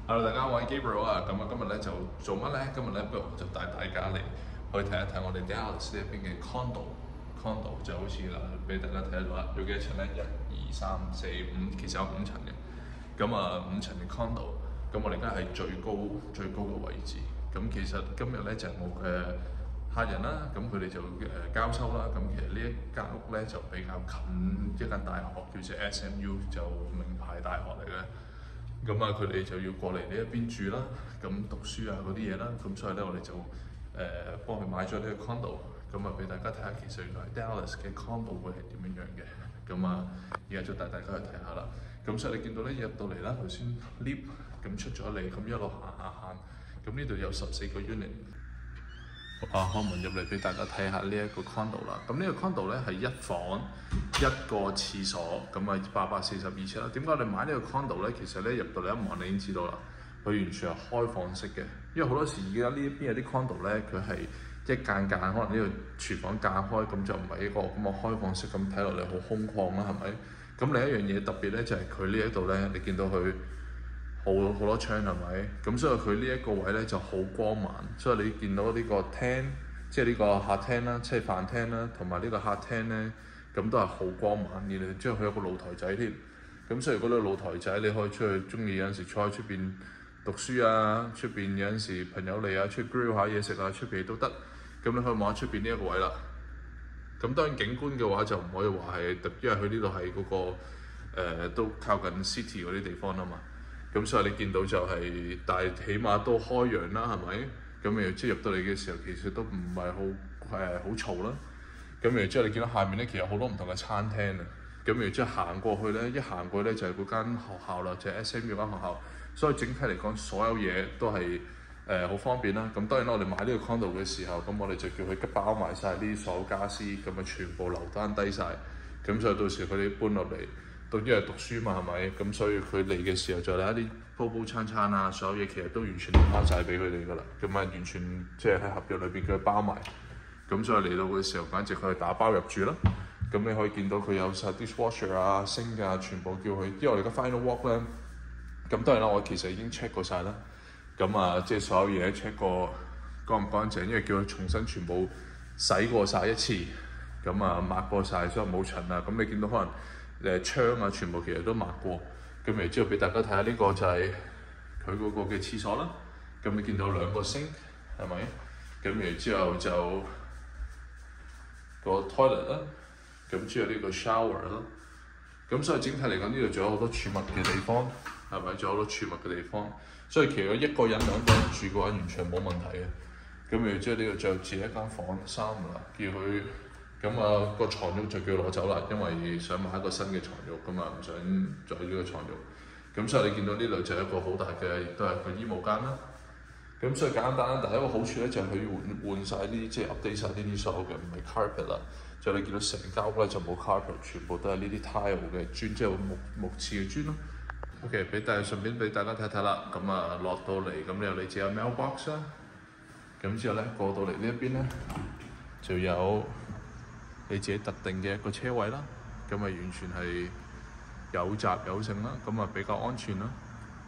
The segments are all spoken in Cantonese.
Hello，大家，我係 Gabriel 啊。咁啊，今日咧就做乜咧？今日咧，不如我就帶大家嚟去睇一睇我哋 Dallas 呢一邊嘅 condo 就好似嗱，俾大家睇到啦。有幾多層咧？1、2、3、4、5，其實有5層嘅。咁啊，5層嘅 condo，咁我哋而家係最高嘅位置。咁其實今日咧就係我嘅客人啦，咁佢哋就交收啦。咁其實呢一間屋咧就比較近一間大學，叫做 SMU， 就名牌大學嚟嘅。咁啊，佢哋就要過嚟呢一邊住啦，咁讀書啊嗰啲嘢啦，咁所以咧我哋就幫佢買咗呢個 condo，咁啊俾大家睇下其實原來 Dallas 嘅 condo 會係點樣樣嘅，咁啊而家就帶大家去睇下啦。咁所以你見到咧入到嚟啦，頭先 lift 咁出咗嚟，咁一路行，咁呢度有14個 unit。開門入嚟俾大家睇下呢一個 condo 啦。咁呢個 condo 咧係1房1個廁所，咁啊842尺啦。點解我哋買呢個 condo 咧？其實咧入到嚟一望你已經知道啦，佢完全係開放式嘅。因為好多時而家呢一邊有啲 condo 咧，佢係一間可能呢個廚房間開，咁就唔係一個咁嘅開放式，咁睇落嚟好空曠啦，係咪？咁另一樣嘢特別咧就係佢呢一度咧，你見到佢好多窗係咪？咁所以佢呢一個位咧就好光猛，所以你見到呢個廳，即係呢個客廳啦，即係飯廳啦，同埋呢個客廳咧，咁都係好光猛嘅。之後佢有個露台仔添，咁所以如果你露台仔，你可以出去中意有陣時坐喺出邊讀書啊，出邊有陣時朋友嚟啊，出去 grill 下嘢食啊，出邊都得。咁你可以望下出邊呢一個位啦。咁當然景觀嘅話就唔可以話係特，因為佢呢度係嗰個都靠近 city 嗰啲地方啊嘛。咁所以你見到就係，但係起碼都開揚啦，係咪？咁然之後入到嚟嘅時候，其實都唔係好嘈啦。咁然之後你見到下面咧，其實好多唔同嘅餐廳啊。咁然之後行過去咧，一行過去咧就係嗰間學校啦，就係 SMU 間學校。所以整體嚟講，所有嘢都係好方便啦。咁當然啦，我哋買呢個 condo 嘅時候，咁我哋就叫佢包埋晒啲所有家私，咁啊全部留單低晒。咁所以到時佢哋搬落嚟。因為讀書嘛係咪？咁所以佢嚟嘅時候就有一啲煲餐啊，所有嘢其實都完全包晒俾佢哋㗎啦。咁啊完全即係喺合約裏邊佢包埋。咁所以嚟到嘅時候，簡直佢係打包入住啦。咁你可以見到佢有晒 dishwasher 啊、sink 啊，全部叫佢。因為我哋嘅 final walk 咧，咁當然啦，我其實已經 check 過晒啦。咁啊，即係所有嘢 check 過乾唔乾淨，因為叫佢重新全部洗過晒一次，咁啊抹過晒，所以冇塵啊。咁你見到可能窗啊，全部其實都抹過，咁然之後俾大家睇下呢個就係佢嗰個嘅廁所啦。咁你見到2個 sink 係咪？咁然之後就個 toilet 啦，咁之後呢個 shower 啦。咁所以整體嚟講，呢度仲有好多儲物嘅地方，係咪？仲有好多儲物嘅地方，所以其實1個人2個人住嘅話，完全冇問題嘅。咁然之後呢度就自己一間房3啦，叫佢。咁啊個床褥就叫攞走啦，因為想買一個新嘅床褥，咁啊唔想再呢個床褥。咁所以你見到呢度就係一個好大嘅，亦都係個衣帽間啦。咁所以簡單，但係一個好處咧就係佢換晒啲，即係 update 晒呢啲所有嘅，唔係 carpet 啦。就你見到成間屋咧就冇 carpet，全部都係呢啲 tile 嘅磚，即係木刺嘅磚咯。OK， 順便俾大家睇睇啦。咁啊落到嚟，咁你有你自己嘅 mailbox 啦。咁之後咧過到嚟呢一邊咧就有你自己特定嘅一個車位啦，咁啊完全係有閘有剩啦，咁啊比較安全啦。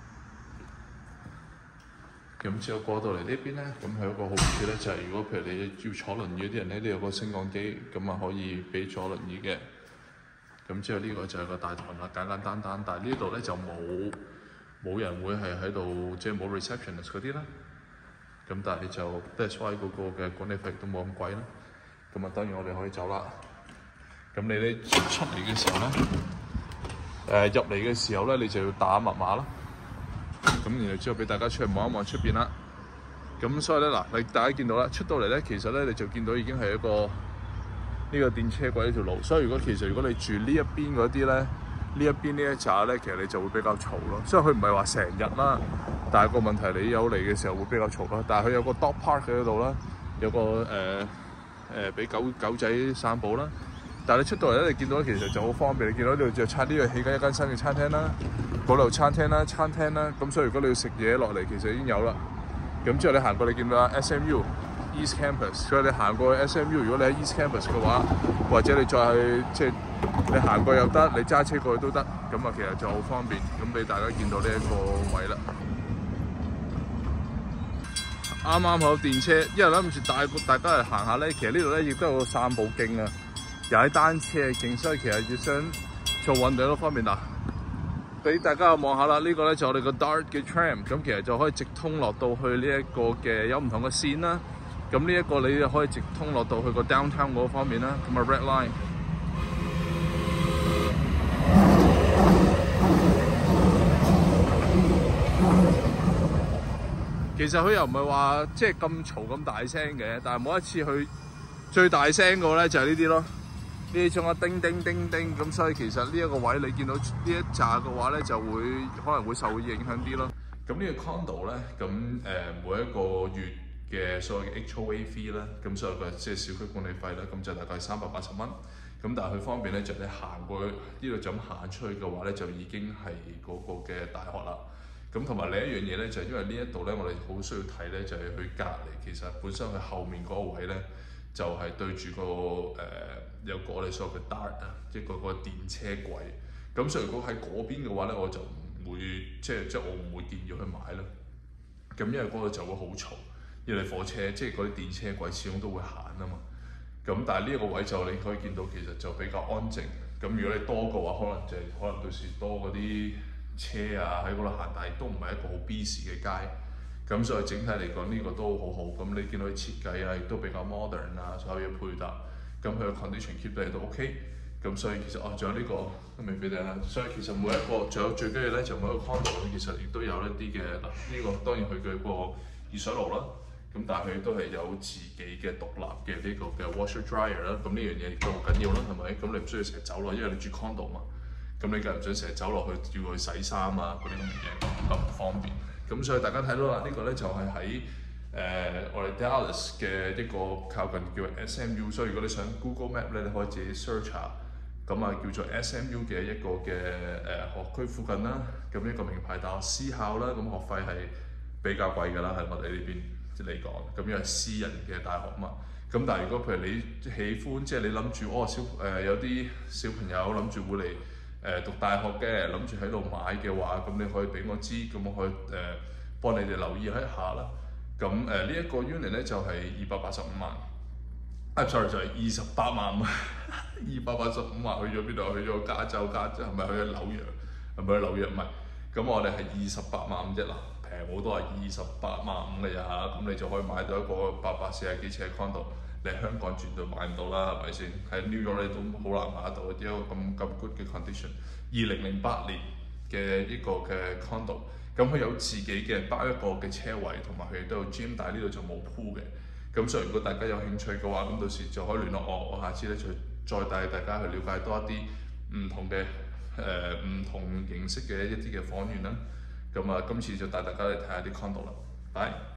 咁之後過到嚟呢邊咧，咁係有個好處咧，就係如果譬如你要坐輪椅嗰啲人咧，都有個升降機，咁啊可以俾坐輪椅嘅。咁之後呢個就係個大堂啦，簡單，但係呢度咧就冇人會係喺度，即係冇 receptionist 嗰啲啦。咁但係就 that's why 嗰個嘅管理費都冇咁貴啦。咁啊，當然我哋可以走啦。咁你咧出嚟嘅時候咧，入嚟嘅時候咧，你就要打密碼啦。咁然後之後俾大家出去望一望出邊啦。咁所以咧嗱，大家見到啦，出到嚟咧，其實咧你就見到已經係一個呢個電車軌呢條路。所以如果你住呢一邊嗰啲咧，呢一邊呢一紮咧，其實你就會比較嘈咯。所以佢唔係話成日啦，但係個問題你有嚟嘅時候會比較嘈咯。但係佢有個 dog park 喺度啦，有個俾狗仔散步啦。但係你出到嚟咧，你見到其實就好方便。你見到呢度就呢度起緊一間新嘅餐廳啦，嗰度餐廳啦。咁所以如果你要食嘢落嚟，其實已經有啦。咁之後你行過你見到啦 SMU East Campus， 所以你行過去 SMU， 如果你喺 East Campus 嘅話，或者你再去即係你行過又得，你揸車過去都得。咁啊，其實就好方便。咁俾大家見到呢一個位啦。 啱啱好電車，因為諗住大家嚟行下咧，其實呢度咧亦都有個散步徑啊，踩單車嘅徑，所以其實要想做運動嗰方面嗱，俾大家望下啦。呢個咧就我哋個 Dart 嘅 tram， 咁其實就可以直通落到去呢一個嘅有唔同嘅線啦。咁呢一個你就可以直通落到去個 downtown 嗰方面啦，咁啊 Red Line。其實佢又唔係話即係咁嘈咁大聲嘅，但係每一次去最大聲個咧就係呢啲咯，呢啲種啊叮叮叮叮咁，所以其實呢一個位你見到呢一紮嘅話咧，就會可能會受影響啲咯。咁呢個 condo 咧，咁每一個月嘅所謂嘅 HOA fee 啦，咁所有嘅即係小區管理費啦，咁就大概380蚊。咁但係佢方便咧，就你行過去呢度就咁行出去嘅話咧，就已經係嗰個嘅大學啦。咁同埋另一樣嘢咧，就係因為呢一度咧，我哋好需要睇咧，就係佢隔離其實本身佢後面嗰個位咧，就係對住個有個我哋所謂嘅 Dart 啊，即係個電車軌。咁所以如果喺嗰邊嘅話咧，我就唔會即係我唔會建議去買啦。咁因為嗰度就會好嘈，因為火車即係嗰啲電車軌始終都會行啊嘛。咁但係呢一個位就你可以見到其實就比較安靜。咁如果你多嘅話，可能到時多嗰啲車啊喺嗰度行，但係都唔係一個好 busy 嘅街。咁所以整體嚟講呢個都好好。咁你見到佢設計啊，亦都比較 modern 啊，所有嘢配搭。咁佢嘅 condition keep 得嚟都 OK。咁所以其實仲有呢個都未俾你啦。所以其實每一個仲有最緊要咧，就每一個 condo 其實亦都有一啲嘅嗱，呢個當然佢嘅個熱水爐啦。咁但係佢都係有自己嘅獨立嘅呢個嘅 washer dryer 啦，咁呢樣嘢亦都好緊要啦，係咪？咁你唔需要成日走落，因為你住 condo 嘛，咁你梗係唔想成日走落去要去洗衫啊嗰啲咁嘅嘢，咁唔方便。咁所以大家睇到啦，呢個咧就係喺我哋 Dallas 嘅一個靠近叫 SMU， 所以如果你想 Google Map 咧，你可以自己 search 下，咁啊叫做 SMU 嘅一個嘅學區附近啦，咁一個名牌大學私校啦，咁學費係比較貴㗎啦，喺我哋呢邊。嚟講，咁因為私人嘅大學嘛，咁但係如果譬如你喜歡，即係你諗住有啲小朋友諗住會嚟讀大學嘅，諗住喺度買嘅話，咁你可以俾我知，咁我可以幫你哋留意一下啦。咁呢一個 unit 咧就係285萬，sorry 就係28萬，285萬去咗邊度？去咗加州，係咪去咗紐約？係咪去紐約？唔係，咁我哋係28萬啫啦。平好多係28萬5嘅咋嚇，咁你就可以買到一個840幾尺嘅 condo， 你喺香港絕對買唔到啦，係咪先？喺 New York 你都好難買得到，一個咁 good 嘅 condition。2008年嘅一個嘅 condo， 咁佢有自己嘅包一個嘅車位，同埋佢亦都有 gym， 但係呢度就冇 pool 嘅。咁所以如果大家有興趣嘅話，咁到時就可以聯絡我下次咧就再帶大家去了解多一啲唔同嘅唔同形式嘅一啲嘅房源啦。咁啊，今次就帶大家嚟睇下啲 condo 啦，拜。